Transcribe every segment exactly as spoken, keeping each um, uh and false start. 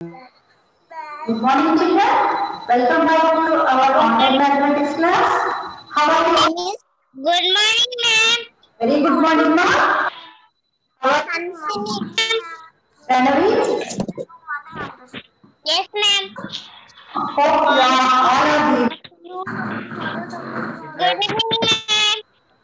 Good morning, children. Welcome back to our online mathematics class. How are you? Good morning, ma'am. Very good morning, ma'am. Hansini, ma'am. Ranavi? Yes, ma'am. Hope you are all of you. Good evening, ma'am.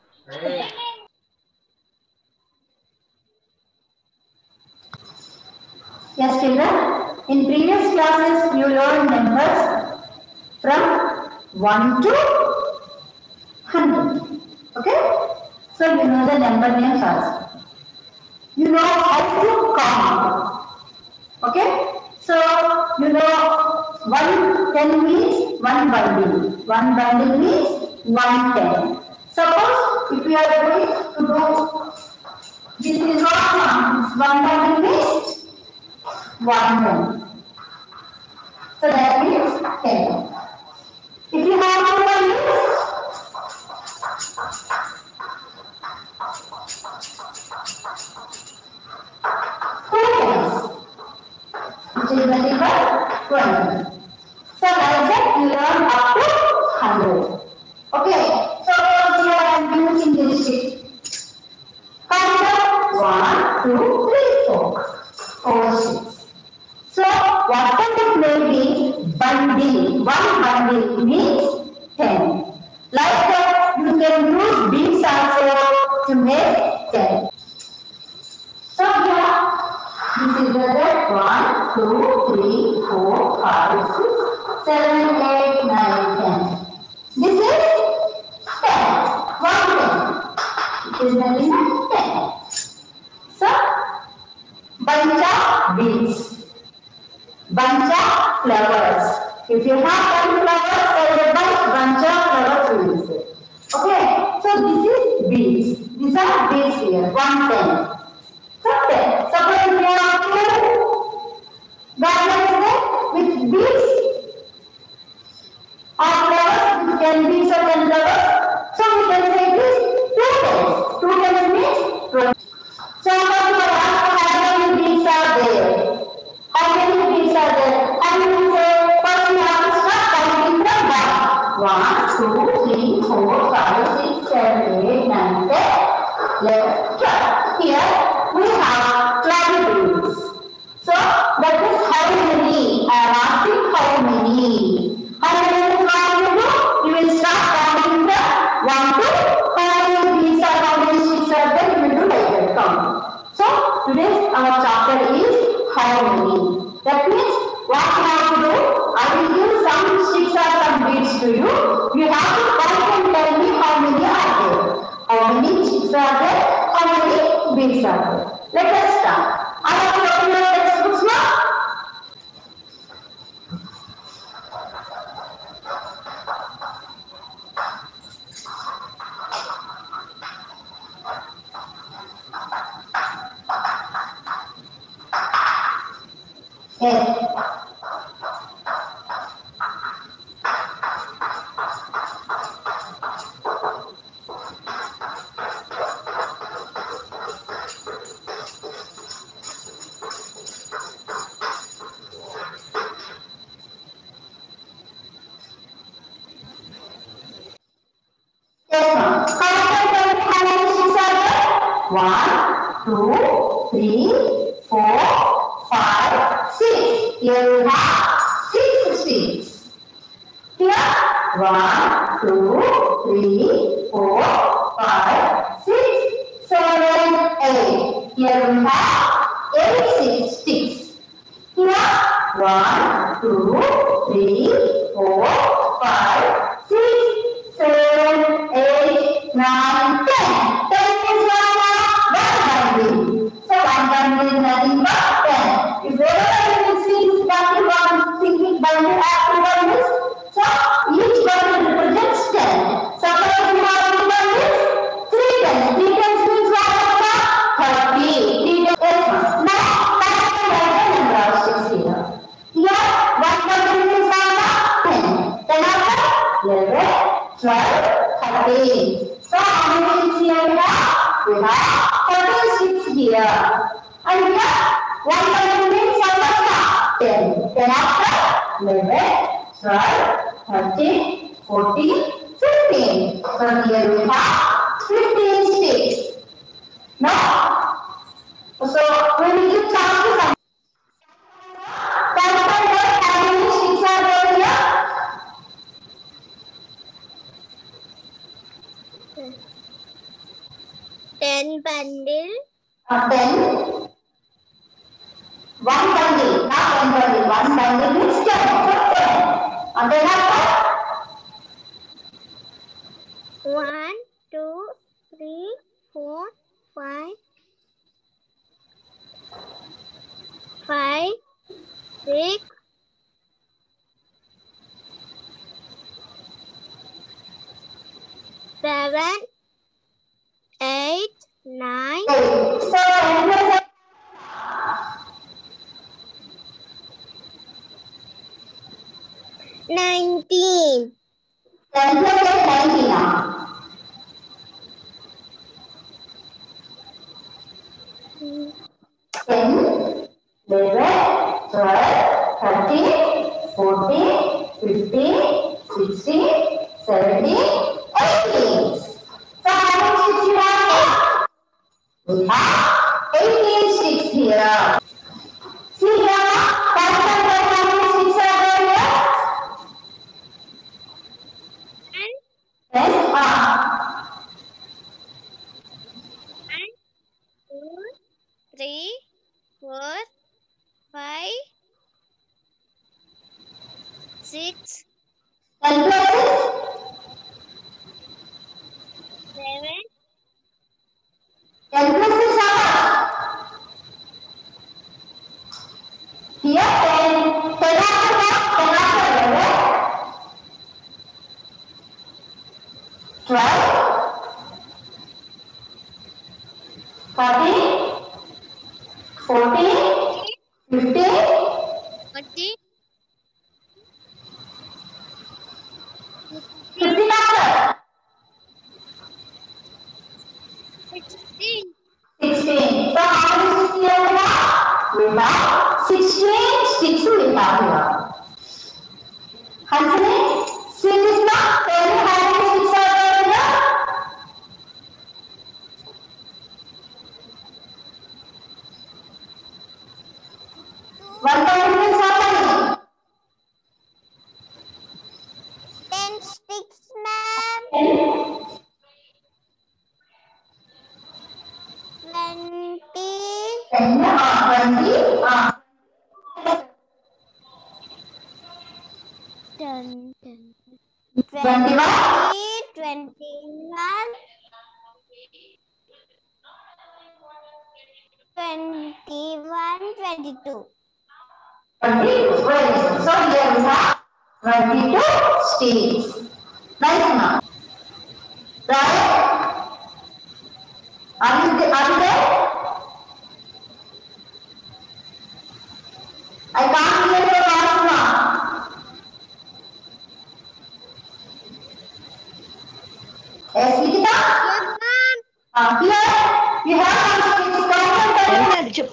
Yes, children. In previous classes, you learned numbers from one to one hundred. Okay? So, you know the number names also. You know how to count. Okay? So, you know one ten means one bundle. One bundle means one ten. Suppose if you are going to do this is not one. One bundle means one ten. So that means ten. If you have two bundles, two tens, which is nothing but twenty. So like that you learn up to one hundred. Okay. So here I am using this sheet. Count up one, two, three, four, four, six. So what does it mean? Bundle. One bundle means ten. Like that you can use beads also to make ten. So here this is the one, two, three, four, five, six, seven, eight, nine, ten. This is ten. One ten. It is nothing but ten. So bunch of beads, bunch of flowers. If you have one flower, there is a bunch, bunch of flowers we will say. Okay, so this is beads. These are beads here. One ten. So ten. Suppose we have two garlands with beads or flowers with ten beads or ten flowers. So we can say it is two tens. Two tens means twenty. So how do I ask how many beads are there? How many beads are there? And we will say first we have to start counting from one. One, two, three, four, five, six, seven, eight, nine, ten, eleven, twelve. Here we have twelve beads. So that is how many? I am asking how many. How many what you do? You will start counting from one to how many beads are, how many sticks are there, you will do like that count. So today's our chapter is how many. That means what you have to do, I will give some sticks or some beads to you. You have to count and tell me how many are there. How many sticks are there, how many beads are there. Let us start. I have to open your textbooks now. Yes. One, two, three, four, five, six. Here we have six sticks. Here, one, two, three, four, five, six, seven, eight. Here we have eight sticks. Here, one, two, three, four, five, six, seven, eight, nine, ten. ten is one bundle. So one bundle is nothing but ten. If wherever you will see this bundle, one single bundle as two bundles, so each bundle represents ten. Suppose you have two bundles, three tens. Three tens means what number? thirty. Three tens is now that's the number of sticks here. Here one bundle is ten. Then after eleven, twelve, thirteen. So how many sticks here we have? We have thirteen sticks here. And here one bundle means how much? ten. Then after eleven, twelve, thirteen, fourteen, fifteen. So here we have fifteen sticks. Now, so we will give chance to some. Can you find out how many sticks are there here? Ten bundle. Uh, ten. One bundle, not one bundle. One bundle means ten. So ten. And then after? One, two, three, four, five, five, six, seven, eight, nine. Eight. So ten plus Nineteen. ten plus eight, nineteen now. ten, eleven, twelve, thirteen, fourteen, fifteen, sixteen, seventeen, eighteen. So how many sticks you have here? We have eighteen sticks here. See here, can you count how many sticks are there here? One, Ten. Ah. one, two, three, four, five, six, Ten plus six. seven, Ten plus six how much? Here ten. Ten after what? Ten after eleven. Twelve. Thirteen. Fourteen. Fifteen. forty, Fifteen after. sixteen. Sixteen. So how many sticks here we have? We have sixteen sticks we have here. Hansini, see this now? Tell me how many sticks are there here? One bundle means how many? Ten sticks, ma'am. Ten. Twenty. Ten. Ah, twenty. Ah. Ten, ten. Twenty-one. Twenty-one. Twenty-one, twenty-two. Twenty. Very good. So here we have twenty-two sticks. Nice now. Right? Are you there? Are you there? I can't hear your voice now. Yes, Nikita? Yes, ma'am. Uh, here you have some sticks. Count them.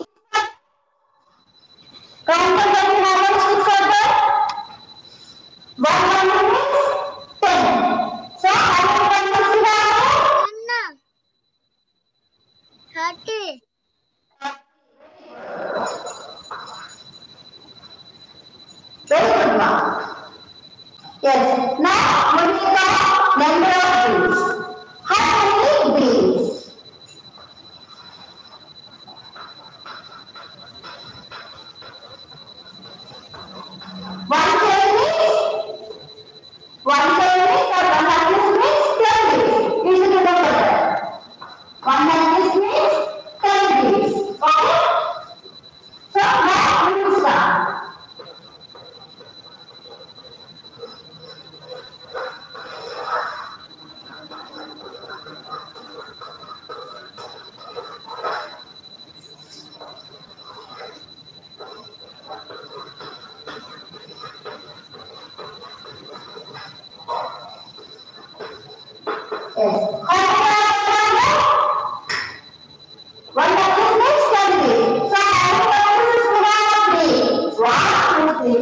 Count them when you have one sticks are there. One bundle means ten. So how many bundles you have there? Anna. Thirty. Very good one. Yes. Now we will count number of bees. How many bees? One ten means one ten means or one hundred means ten bees. You should remember that. One hundred means ten bees. Okay? So now we will start. Yes. One hundred means ten bees. So how many bundles we have? Three. One, two,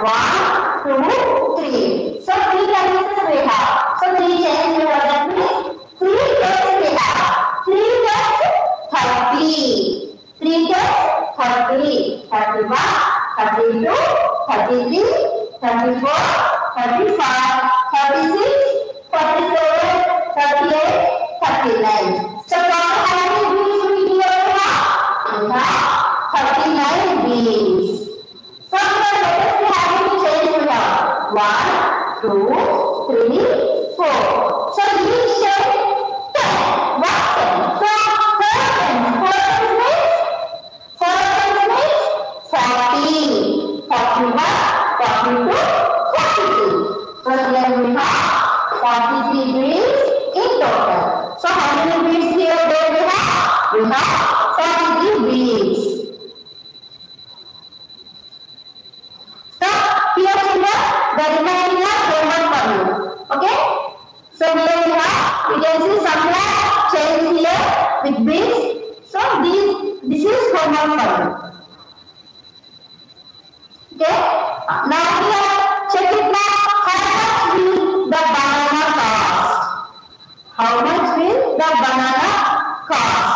One, two, three. So three conditions we have. So three changes we have. That means three tests we have. Three tests, thirty. Three tests, thirty. Thirty-one, thirty-two, thirty-three, thirty-four, thirty-five, thirty-six, thirty-seven, thirty-eight, thirty-nine. So how many bees we have? We have thirty-nine bees. So here let us see how many chains we have. One, two, three, four. So each chain ten. What ten? So four tens. Four tens means four tens means forty. Forty-one, forty-two, forty-three. So here we have forty-three bees in total. So how many bees here there we have? We have forty-three bees. So here children, the remaining are homework for you. Okay? So here we have, you can see somewhere chains here with bees. So these, this is homework for you. Okay? Now here, check it now. How much will the banana cost? How much will the banana cost?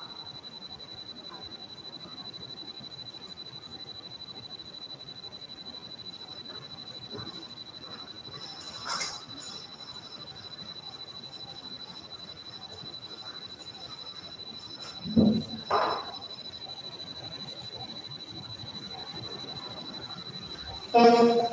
Yes.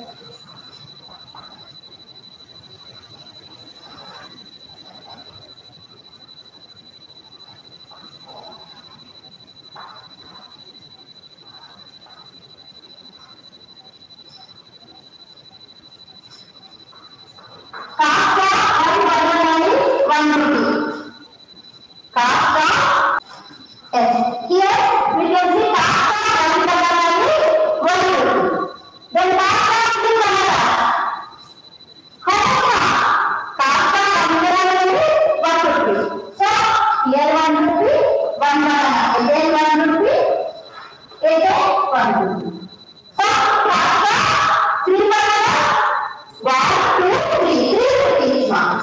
Kasta and banana is one rupee. Kasta, yes. Here we can see kasta and banana is one rupee. Then kasta and banana. How much? Kasta and banana is one rupee. So here one rupee, one banana. Again one rupee, again one rupee. So kasta, three banana. One, two, three. Three rupees one.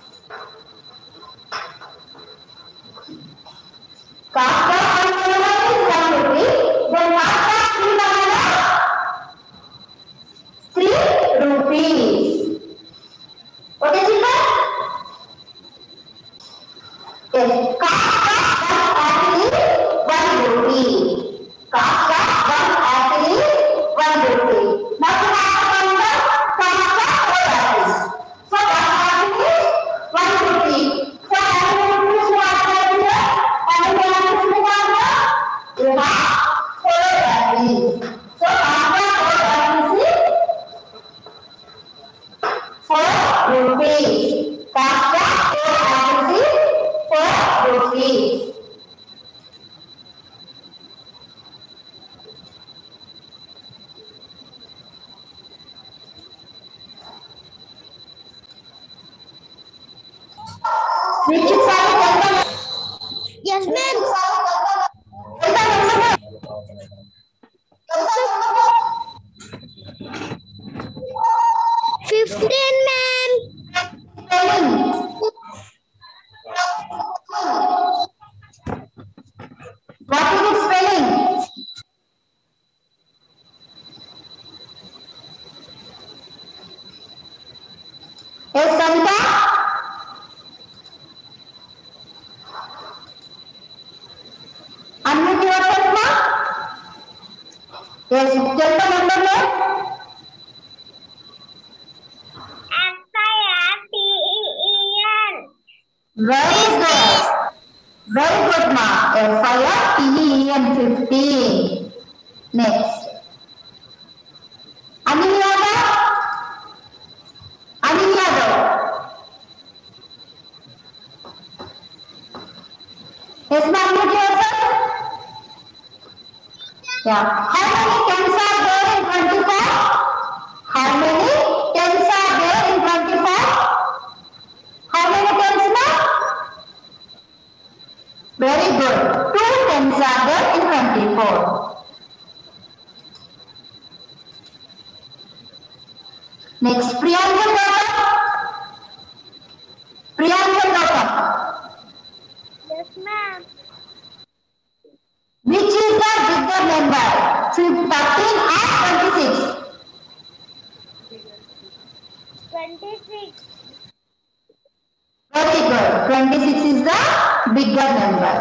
Kasta and banana is one rupee. Then kasta three banana. Three rupees. Okay, children? Yes. Kasta one apple is one rupee. Kasta one apple is one rupee. Now we have to find the kasta four apples. So one apple is one rupee. So how many rupees we have here? How many apples we have here? We have four apples. So kasta four apples is four rupees. Kasta four apples is four rupees. Which is our Yes, ma'am. Fifteen, ma'am. What is its spelling? Yes, Sanita? Unmute yourself now. Yes, tell the number name. Apa ya? P I N. Very good. Very good, ma. F I R T E N fifteen. Next. Anil Yadav. Anil Yadav. Yes, ma'am, unmute yourself. Yeah. How many tens are there in twenty-five? How many tens are there in twenty-five? How many tens, ma'am? Very good. Two tens are there in twenty-four. Next, Priyanka Gautam. Priyanka Gautam. Yes, ma'am. Which is the bigger number? thirteen or twenty-six? Twenty-six. Very good. twenty-six is the bigger number.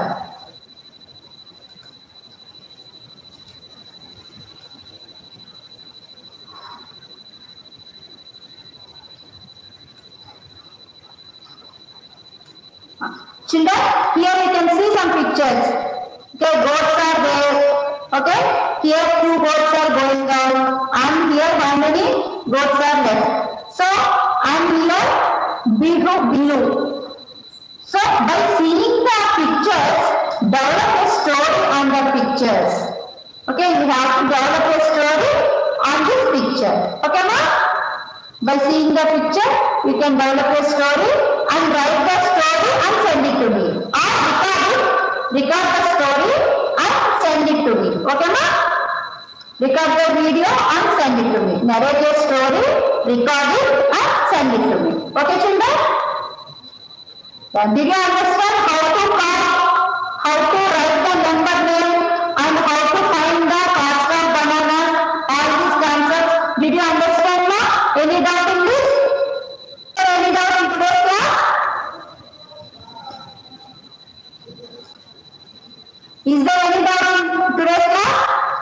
Children, here we can see some pictures. Okay, goats are there. Okay, here two goats are going down, and here how many goats are left? So, and here below below. So, by seeing the pictures, develop a story on the pictures. Okay, you have to develop a story on this picture. Okay, ma? By seeing the picture, you can develop a story and write the story and send it to me. Or record it, record the story and send it to me. Okay, ma? Record the video and send it to me. Narrate a story, record it and send it to me. Okay, children? Then did you understand how to count, how to write the number name and how to find the cost of banana? All these concepts. Did you understand, ma? Any doubt in this? Any doubt in today's class? Is there any doubt in today's class?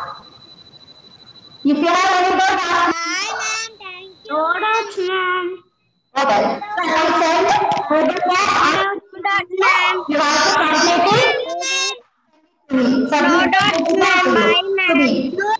If you have any doubt, ask me. Hi, ma'am. Thank you. No doubts, ma'am. Okay. So I said, Google Class, No doubts, ma'am. you have to complete it. No doubts, ma'am. Bye, To me. ma'am.